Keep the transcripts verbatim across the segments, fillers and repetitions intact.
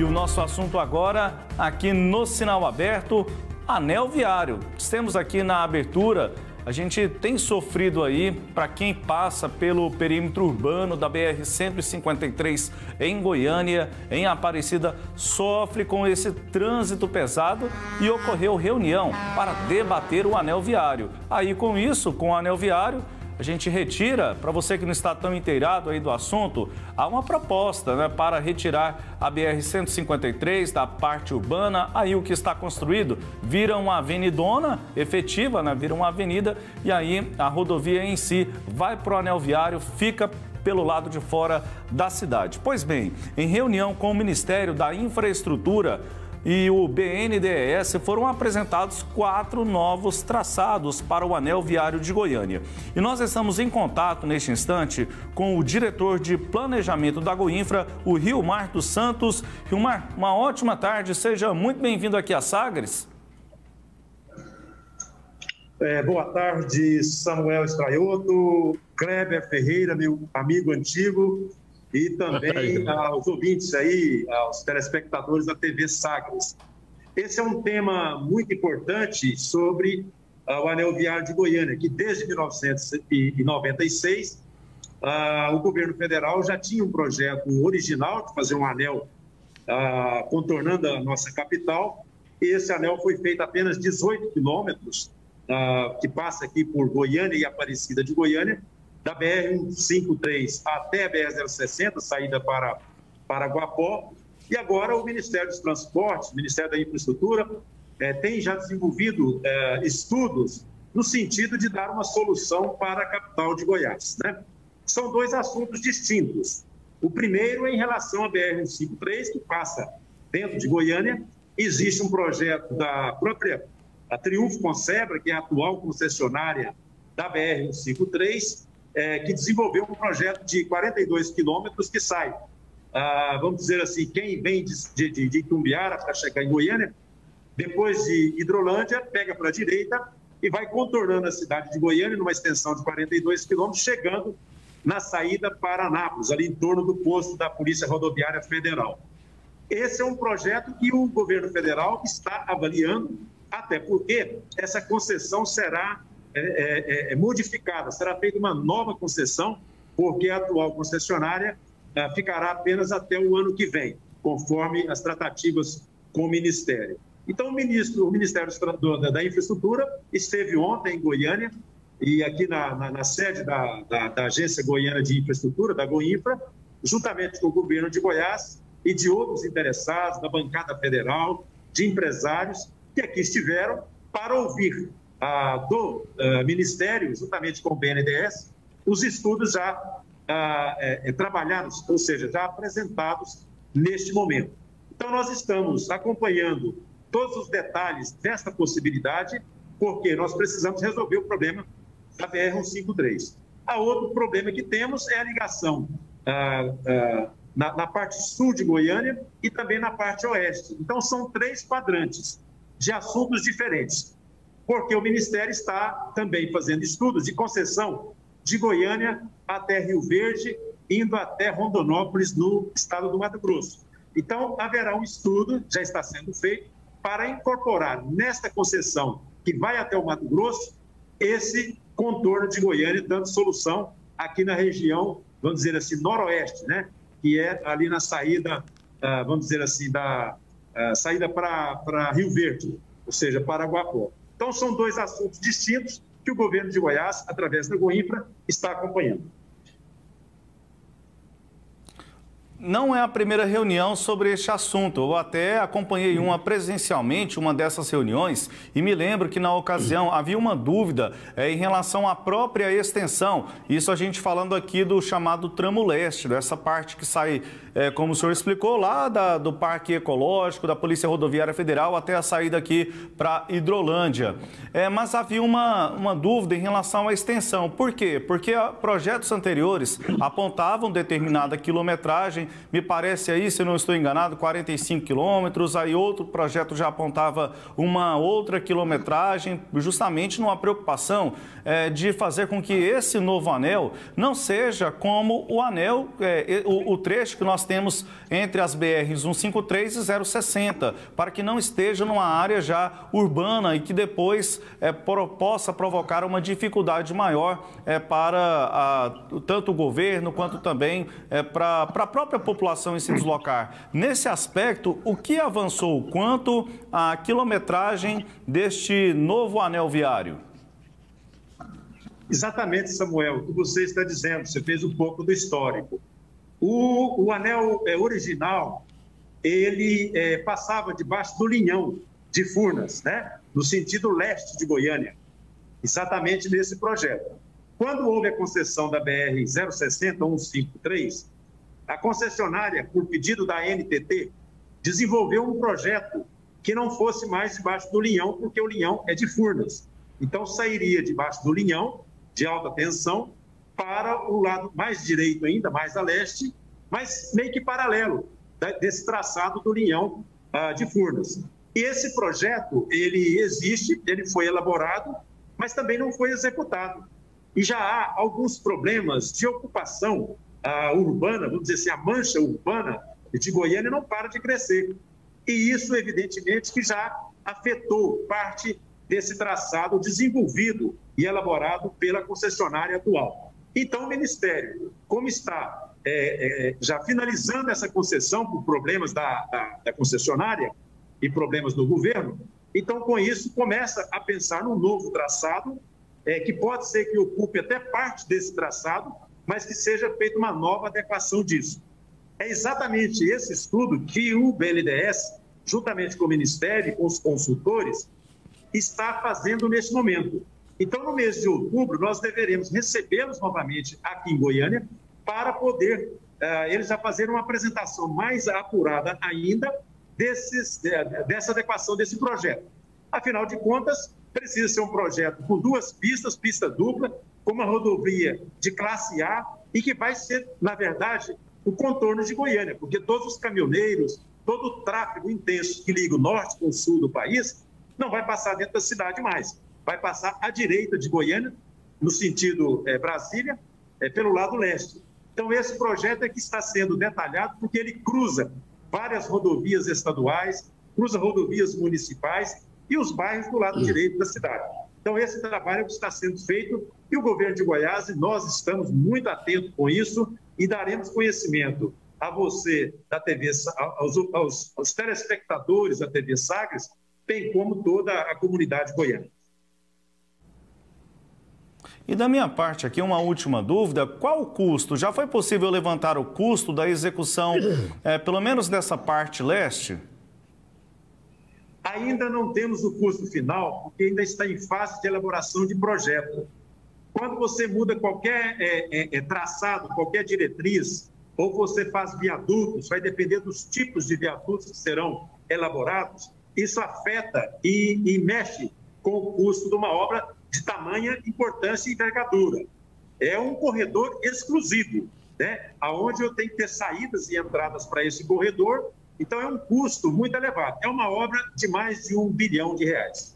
E o nosso assunto agora, aqui no Sinal Aberto, anel viário. Temos aqui na abertura, a gente tem sofrido aí, para quem passa pelo perímetro urbano da B R cento e cinquenta e três em Goiânia, em Aparecida, sofre com esse trânsito pesado e ocorreu reunião para debater o anel viário. Aí com isso, com o anel viário, a gente retira, para você que não está tão inteirado aí do assunto, há uma proposta, né, para retirar a B R cento e cinquenta e três da parte urbana. Aí o que está construído vira uma avenidona efetiva, né, vira uma avenida, e aí a rodovia em si vai para o anel viário, fica pelo lado de fora da cidade. Pois bem, em reunião com o Ministério da Infraestrutura e o B N D E S, foram apresentados quatro novos traçados para o anel viário de Goiânia. E nós estamos em contato, neste instante, com o diretor de planejamento da Goinfra, o Rilmar dos Santos. Rilmar, uma ótima tarde, seja muito bem-vindo aqui a Sagres. É, boa tarde, Samuel Estraioto, Kleber Ferreira, meu amigo antigo, e também aos ouvintes aí, aos telespectadores da T V Sagres. Esse é um tema muito importante sobre uh, o anel viário de Goiânia, que desde mil novecentos e noventa e seis uh, o governo federal já tinha um projeto original de fazer um anel uh, contornando a nossa capital. E esse anel foi feito apenas dezoito quilômetros, uh, que passa aqui por Goiânia e Aparecida de Goiânia, da B R cento e cinquenta e três até a B R zero sessenta, saída para, para Guapó. E agora o Ministério dos Transportes, o Ministério da Infraestrutura, eh, tem já desenvolvido eh, estudos no sentido de dar uma solução para a capital de Goiás, né? São dois assuntos distintos. O primeiro é em relação à B R cento e cinquenta e três, que passa dentro de Goiânia. Existe um projeto da própria a Triunfo Concebra, que é a atual concessionária da B R cento e cinquenta e três, É, que desenvolveu um projeto de quarenta e dois quilômetros que sai, ah, vamos dizer assim, quem vem de, de, de Itumbiara para chegar em Goiânia, depois de Hidrolândia, pega para a direita e vai contornando a cidade de Goiânia numa extensão de quarenta e dois quilômetros, chegando na saída para Anápolis, ali em torno do posto da Polícia Rodoviária Federal. Esse é um projeto que o governo federal está avaliando, até porque essa concessão será É, é, é modificada, será feita uma nova concessão, porque a atual concessionária ah, ficará apenas até o ano que vem, conforme as tratativas com o Ministério. Então, o, ministro, o Ministério da, da Infraestrutura esteve ontem em Goiânia, e aqui na, na, na sede da, da, da Agência Goiana de Infraestrutura, da Goinfra, juntamente com o governo de Goiás e de outros interessados, da bancada federal, de empresários, que aqui estiveram para ouvir do uh, Ministério, juntamente com o B N D E S, os estudos já uh, é, trabalhados, ou seja, já apresentados neste momento. Então, nós estamos acompanhando todos os detalhes desta possibilidade, porque nós precisamos resolver o problema da B R cento e cinquenta e três. A outro problema que temos é a ligação uh, uh, na, na parte sul de Goiânia e também na parte oeste. Então, são três quadrantes de assuntos diferentes, porque o Ministério está também fazendo estudos de concessão de Goiânia até Rio Verde, indo até Rondonópolis, no estado do Mato Grosso. Então, haverá um estudo, já está sendo feito, para incorporar nesta concessão, que vai até o Mato Grosso, esse contorno de Goiânia, dando solução aqui na região, vamos dizer assim, noroeste, né? Que é ali na saída, vamos dizer assim, da saída para Rio Verde, ou seja, para Guapó. Então, são dois assuntos distintos que o governo de Goiás, através da Goinfra, está acompanhando. Não é a primeira reunião sobre este assunto. Eu até acompanhei uma presencialmente, uma dessas reuniões, e me lembro que na ocasião havia uma dúvida é, em relação à própria extensão. Isso a gente falando aqui do chamado tramo leste, dessa parte que sai, é, como o senhor explicou, lá da, do Parque Ecológico, da Polícia Rodoviária Federal, até a saída aqui para Hidrolândia. É, mas havia uma, uma dúvida em relação à extensão. Por quê? Porque projetos anteriores apontavam determinada quilometragem me parece aí, se não estou enganado, quarenta e cinco quilômetros, aí outro projeto já apontava uma outra quilometragem, justamente numa preocupação é, de fazer com que esse novo anel não seja como o anel, é, o, o trecho que nós temos entre as B Rs cento e cinquenta e três e zero sessenta, para que não esteja numa área já urbana e que depois é, por, possa provocar uma dificuldade maior é, para a, tanto o governo quanto também é, para a própria população em se deslocar. Nesse aspecto, o que avançou quanto à quilometragem deste novo anel viário? Exatamente, Samuel, o que você está dizendo, você fez um pouco do histórico. O, o anel é, original, ele é, passava debaixo do Linhão de Furnas, né? No sentido leste de Goiânia, exatamente nesse projeto. Quando houve a concessão da B R zero sessenta, cento e cinquenta e três, a concessionária, por pedido da N T T, desenvolveu um projeto que não fosse mais debaixo do Linhão, porque o Linhão é de Furnas. Então, sairia debaixo do Linhão, de alta tensão, para o lado mais direito ainda, mais a leste, mas meio que paralelo desse traçado do Linhão uh, de Furnas. E esse projeto, ele existe, ele foi elaborado, mas também não foi executado. E já há alguns problemas de ocupação uh, urbana, vamos dizer assim, a mancha urbana de Goiânia não para de crescer. E isso, evidentemente, que já afetou parte desse traçado desenvolvido e elaborado pela concessionária atual. Então, o Ministério, como está é, é, já finalizando essa concessão por problemas da, da, da concessionária e problemas do governo, então, com isso, começa a pensar num novo traçado, é, que pode ser que ocupe até parte desse traçado, mas que seja feita uma nova adequação disso. É exatamente esse estudo que o B N D E S, juntamente com o Ministério e com os consultores, está fazendo nesse momento. Então, no mês de outubro, nós deveremos recebê-los novamente aqui em Goiânia para poder uh, eles já fazerem uma apresentação mais apurada ainda desses, dessa adequação desse projeto. Afinal de contas, precisa ser um projeto com duas pistas, pista dupla, com uma rodovia de classe A e que vai ser, na verdade, o contorno de Goiânia, porque todos os caminhoneiros, todo o tráfego intenso que liga o norte com o sul do país, não vai passar dentro da cidade mais. Vai passar à direita de Goiânia, no sentido é, Brasília, é, pelo lado leste. Então, esse projeto é que está sendo detalhado porque ele cruza várias rodovias estaduais, cruza rodovias municipais e os bairros do lado direito da cidade. Então, esse trabalho é que está sendo feito e o governo de Goiás, e nós estamos muito atentos com isso e daremos conhecimento a você, da T V, aos, aos, aos telespectadores da T V Sagres, bem como toda a comunidade goiana. E da minha parte aqui, uma última dúvida, qual o custo? Já foi possível levantar o custo da execução, é, pelo menos dessa parte leste? Ainda não temos o custo final, porque ainda está em fase de elaboração de projeto. Quando você muda qualquer é, é, é, traçado, qualquer diretriz, ou você faz viadutos, vai depender dos tipos de viadutos que serão elaborados, isso afeta e, e mexe com o custo de uma obra de tamanha importância e envergadura. É um corredor exclusivo, né? Onde eu tenho que ter saídas e entradas para esse corredor, então é um custo muito elevado. É uma obra de mais de um bilhão de reais.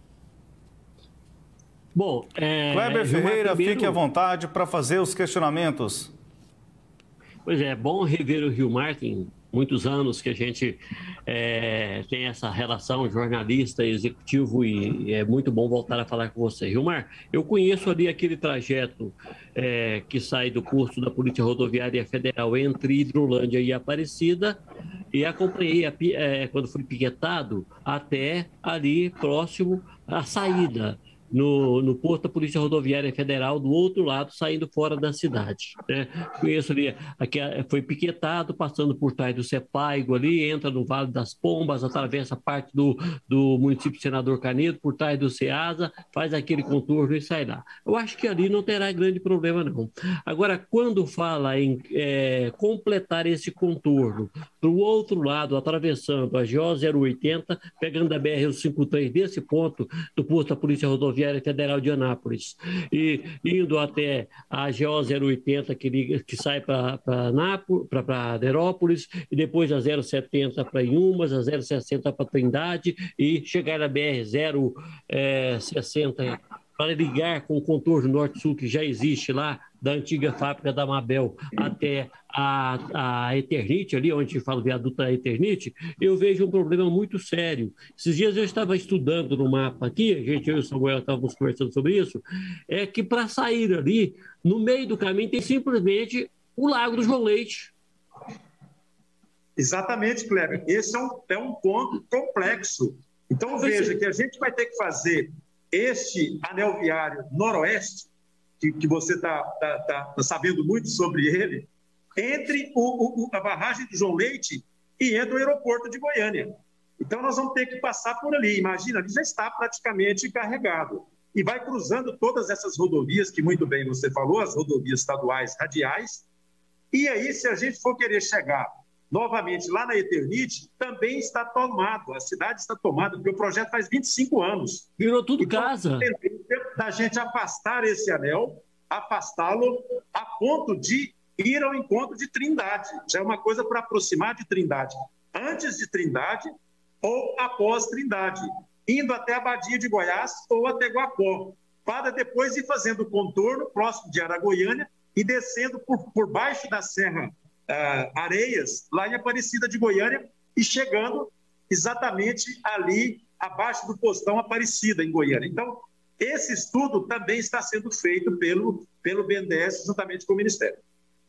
Bom, é... Kleber Ferreira, primeiro... fique à vontade para fazer os questionamentos. Pois é, bom rever o Gilmar, tem muitos anos que a gente é, tem essa relação jornalista-executivo e é muito bom voltar a falar com você. Gilmar, eu conheço ali aquele trajeto é, que sai do curso da Polícia Rodoviária Federal entre Hidrolândia e Aparecida e acompanhei a, é, quando fui piquetado até ali próximo à saída. No, no posto da Polícia Rodoviária Federal, do outro lado, saindo fora da cidade. Né? Conheço ali, aqui foi piquetado, passando por trás do Sepaigo ali, entra no Vale das Pombas, atravessa parte do, do município de Senador Canedo, por trás do Ceasa, faz aquele contorno e sai lá. Eu acho que ali não terá grande problema, não. Agora, quando fala em é, completar esse contorno, para o outro lado, atravessando a G O zero oitenta, pegando a B R cento e cinquenta e três desse ponto do posto da Polícia Rodoviária Rodoviária Federal de Anápolis, e indo até a G O zero oitenta, que, liga, que sai para Aderópolis, e depois a zero setenta para Inhumas, a zero sessenta para Trindade, e chegar na B R zero sessenta para ligar com o contorno norte-sul que já existe lá, da antiga fábrica da Mabel até a, a Eternite, ali onde fala o viaduto da Eternite, eu vejo um problema muito sério. Esses dias eu estava estudando no mapa aqui, a gente, eu e o Samuel estávamos conversando sobre isso, é que para sair ali, no meio do caminho tem simplesmente o Lago do João Leite. Exatamente, Kleber. Esse é um, é um ponto complexo. Então, veja que a gente vai ter que fazer este anel viário noroeste, que, que você está tá, tá, tá sabendo muito sobre ele, entre o, o, a barragem do João Leite e entre o aeroporto de Goiânia. Então, nós vamos ter que passar por ali. Imagina, ali já está praticamente carregado. E vai cruzando todas essas rodovias, que muito bem você falou, as rodovias estaduais radiais. E aí, se a gente for querer chegar novamente lá na Eternite, também está tomado, a cidade está tomada, porque o projeto faz vinte e cinco anos. Virou tudo então, casa. Da gente afastar esse anel, afastá-lo a ponto de ir ao encontro de Trindade. Já é uma coisa para aproximar de Trindade, antes de Trindade ou após Trindade, indo até a Badia de Goiás ou até Guapó, para depois ir fazendo o contorno próximo de Aragoiânia e descendo por, por baixo da Serra Uh, Areias, lá em Aparecida de Goiânia, e chegando exatamente ali abaixo do postão Aparecida, em Goiânia. Então, esse estudo também está sendo feito pelo, pelo B N D E S, juntamente com o Ministério.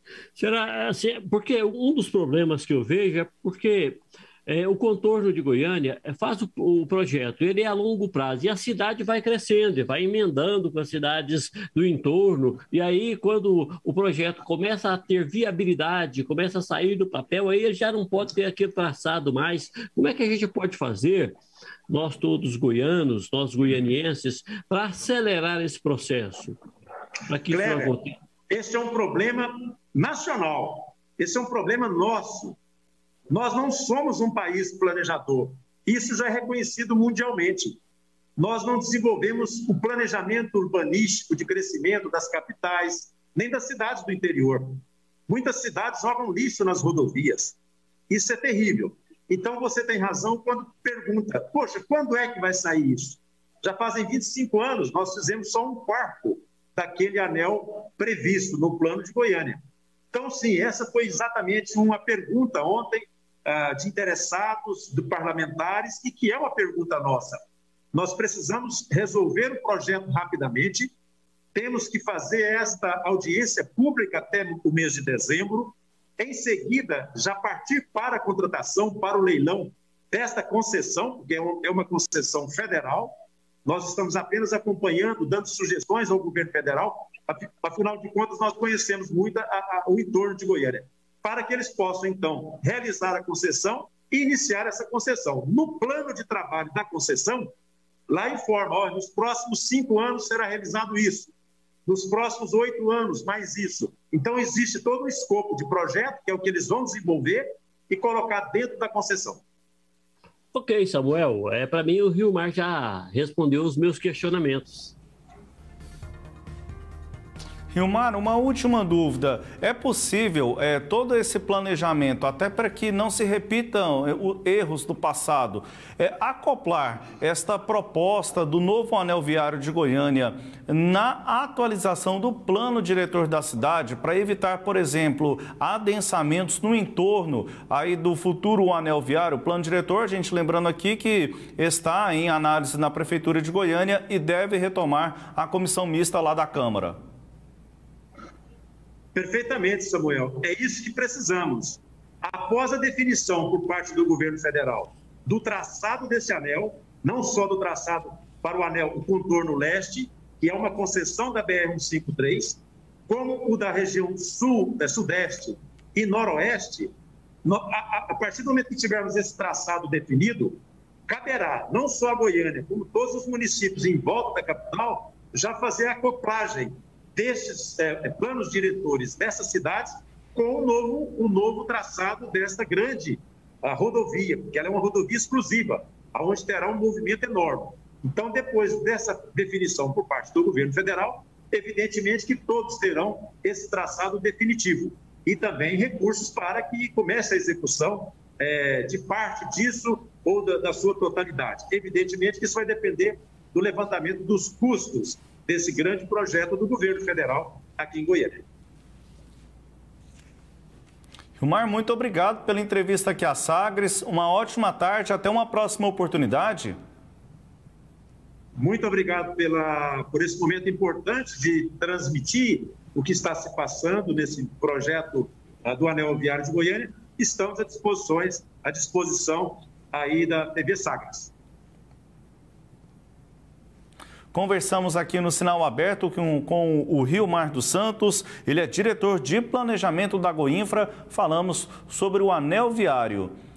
Será assim, porque um dos problemas que eu vejo é porque é, o contorno de Goiânia faz o, o projeto, ele é a longo prazo, e a cidade vai crescendo, vai emendando com as cidades do entorno, e aí quando o projeto começa a ter viabilidade, começa a sair do papel, aí ele já não pode ter aquele traçado mais. Como é que a gente pode fazer, nós todos goianos, nós goianienses, para acelerar esse processo? Para que Kleber, isso aconteça? Esse é um problema nacional, esse é um problema nosso. Nós não somos um país planejador. Isso já é reconhecido mundialmente. Nós não desenvolvemos o planejamento urbanístico de crescimento das capitais, nem das cidades do interior. Muitas cidades jogam lixo nas rodovias. Isso é terrível. Então, você tem razão quando pergunta, poxa, quando é que vai sair isso? Já fazem vinte e cinco anos, nós fizemos só um quarto daquele anel previsto no plano de Goiânia. Então, sim, essa foi exatamente uma pergunta ontem, de interessados, de parlamentares, e que é uma pergunta nossa. Nós precisamos resolver o projeto rapidamente, temos que fazer esta audiência pública até o mês de dezembro, em seguida, já partir para a contratação, para o leilão desta concessão, porque é uma concessão federal. Nós estamos apenas acompanhando, dando sugestões ao governo federal, afinal de contas, nós conhecemos muito a, a, o entorno de Goiânia, para que eles possam, então, realizar a concessão e iniciar essa concessão. No plano de trabalho da concessão, lá informa, ó, nos próximos cinco anos será realizado isso, nos próximos oito anos, mais isso. Então, existe todo um escopo de projeto, que é o que eles vão desenvolver e colocar dentro da concessão. Ok, Samuel, é, para mim o Rio Mar já respondeu os meus questionamentos. Rilmar, uma última dúvida. É possível é, todo esse planejamento, até para que não se repitam erros do passado, é, acoplar esta proposta do novo anel viário de Goiânia na atualização do plano diretor da cidade para evitar, por exemplo, adensamentos no entorno aí do futuro anel viário? O plano diretor, a gente lembrando aqui que está em análise na Prefeitura de Goiânia e deve retomar a comissão mista lá da Câmara. Perfeitamente, Samuel. É isso que precisamos. Após a definição por parte do governo federal do traçado desse anel, não só do traçado para o anel, o contorno leste, que é uma concessão da B R cento e cinquenta e três, como o da região sul, da sudeste e noroeste, a partir do momento que tivermos esse traçado definido, caberá não só a Goiânia, como todos os municípios em volta da capital, já fazer a acoplagem destes é, planos diretores dessas cidades com o novo, o novo traçado desta grande a rodovia, porque ela é uma rodovia exclusiva, onde terá um movimento enorme. Então, depois dessa definição por parte do governo federal, evidentemente que todos terão esse traçado definitivo e também recursos para que comece a execução é, de parte disso ou da, da sua totalidade. Evidentemente que isso vai depender do levantamento dos custos desse grande projeto do governo federal aqui em Goiânia. Hilmar, muito obrigado pela entrevista aqui à Sagres. Uma ótima tarde, até uma próxima oportunidade. Muito obrigado pela, por esse momento importante de transmitir o que está se passando nesse projeto uh, do Anel Viário de Goiânia. Estamos à disposição, à disposição aí da T V Sagres. Conversamos aqui no Sinal Aberto com, com o Hilmar dos Santos, ele é diretor de planejamento da Goinfra. Falamos sobre o Anel Viário.